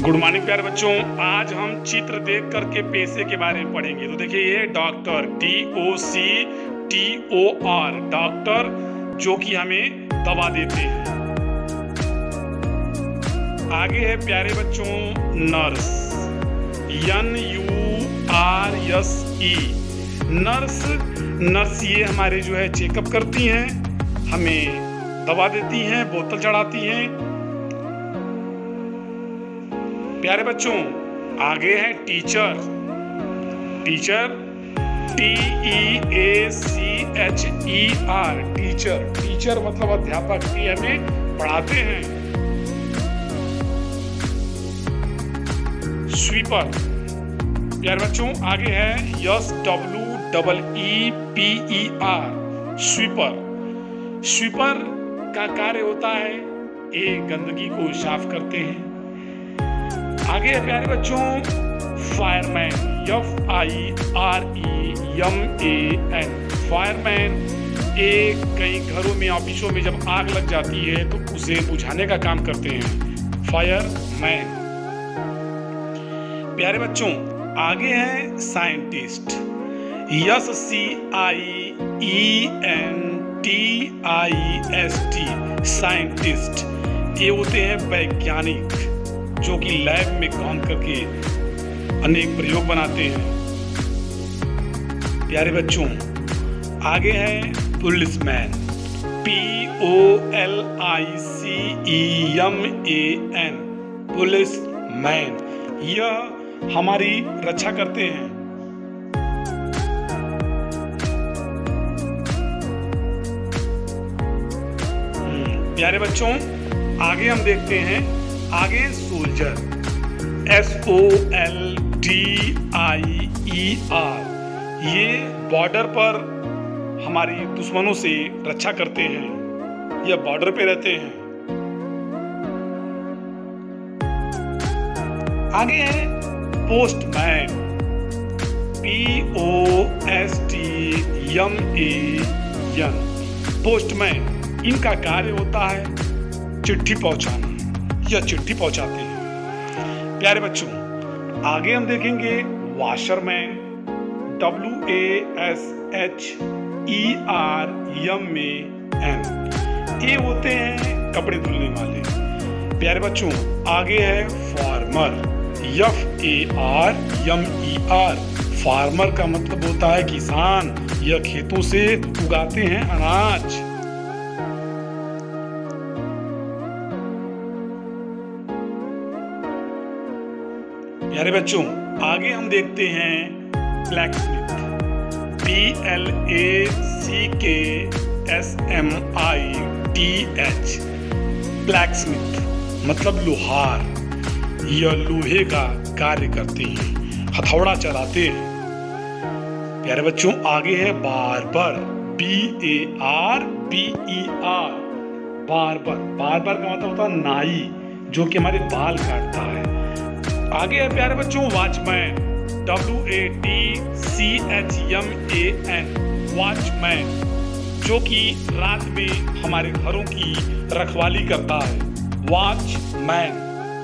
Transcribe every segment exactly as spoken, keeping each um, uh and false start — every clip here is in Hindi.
गुड मॉर्निंग प्यारे बच्चों। आज हम चित्र देख करके पेशे के बारे में पढ़ेंगे। तो देखिए ये doctor D O C T O R doctor जो कि हमें दवा देते हैं। आगे है प्यारे बच्चों nurse N U R S E nurse. Nurse ये हमारे जो है चेकअप करती हैं, हमें दवा देती हैं, बोतल चढ़ाती हैं। प्यारे बच्चों आगे है teacher. Teacher T E A C H E R teacher. Teacher मतलब अध्यापक, ये हमें पढ़ाते हैं। स्वीपर प्यारे बच्चों आगे है S W double E P E R sweeper. Sweeper का कार्य होता है ये गंदगी को साफ करते हैं। आगे है प्यारे बच्चों fireman F I R E M A N fireman. एक कई घरों में ऑफिसों में जब आग लग जाती है तो उसे बुझाने का काम करते हैं फायरमैन। प्यारे बच्चों आगे है scientist S C I E N T I S T scientist. ये होते हैं वैज्ञानिक जो कि लैब में काम करके अनेक प्रयोग बनाते हैं। प्यारे बच्चों आगे है policeman P O L I C E M A N policeman. यह हमारी रक्षा करते हैं। प्यारे बच्चों आगे हम देखते हैं आगे soldier S O L D I E R. ये बॉर्डर पर हमारी दुश्मनों से रक्षा करते हैं, ये बॉर्डर पे रहते हैं। आगे है postman P O S T M A N postman. इनका कार्य होता है चिट्ठी पहुंचाना, या चिट्ठी पहुंचाते हैं। प्यारे बच्चों आगे हम देखेंगे washerman W A S H E R M A N. ये होते हैं कपड़े धुलने वाले। प्यारे बच्चों आगे है farmer F A R M E R farmer का मतलब होता है किसान। यह खेतों से उगाते हैं अनाज। प्यारे बच्चों आगे हम देखते हैं blacksmith P L A C K S M I T H blacksmith मतलब लोहार। यह लोहे का कार्य करते हैं, हथौड़ा चलाते हैं। प्यारे बच्चों आगे है barber B A R B E R barber. Barber का मतलब होता है नाई जो कि हमारे बाल काटता है। आगे है प्यारे बच्चों watchman W A T C H M A N watchman जो कि रात में हमारे घरों की रखवाली करता है वॉचमैन।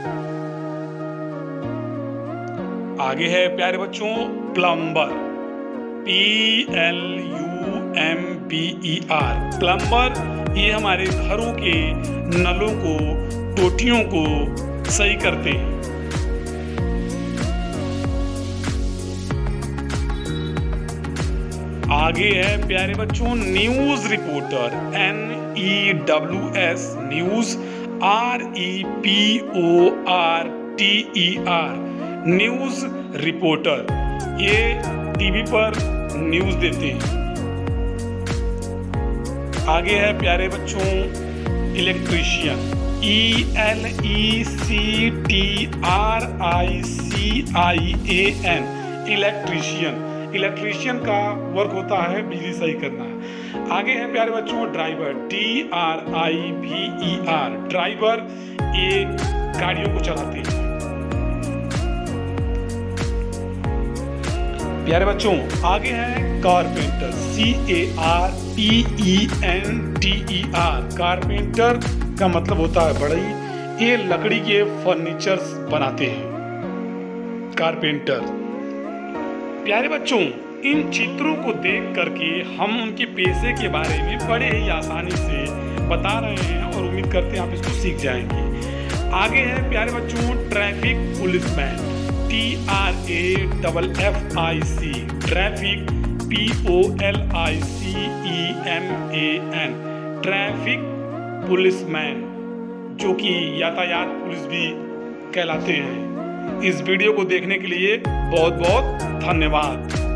आगे है प्यारे बच्चों plumber P L U M B E R plumber. ये हमारे घरों के नलों को टोटियों को सही करते हैं। आगे है प्यारे बच्चों news reporter N E W S news R E P O R T E R news reporter. ये टीवी पर न्यूज देते हैं। आगे है प्यारे बच्चों electrician E L E C T R I C I A N electrician. Electrician का वर्क होता है बिजली सही करना। आगे है प्यारे बच्चों driver D R I V E R driver. ये गाड़ियों को चलाते हैं। प्यारे बच्चों आगे है carpenter C A R P E N T E R carpenter का मतलब होता है बढ़ई। ये लकड़ी के फर्नीचर्स बनाते हैं, कारपेंटर। प्यारे बच्चों, इन चित्रों को देख करके हम उनके पेशे के बारे में बड़े ही आसानी से बता रहे हैं और उम्मीद करते हैं आप इसको सीख जाएंगे। आगे है प्यारे बच्चों traffic policeman, T R A double F I C, traffic, P O L I C E M A N, traffic policeman, जो कि यातायात पुलिस भी कहलाते हैं। इस वीडियो को देखने के लिए बहुत बहुत धन्यवाद।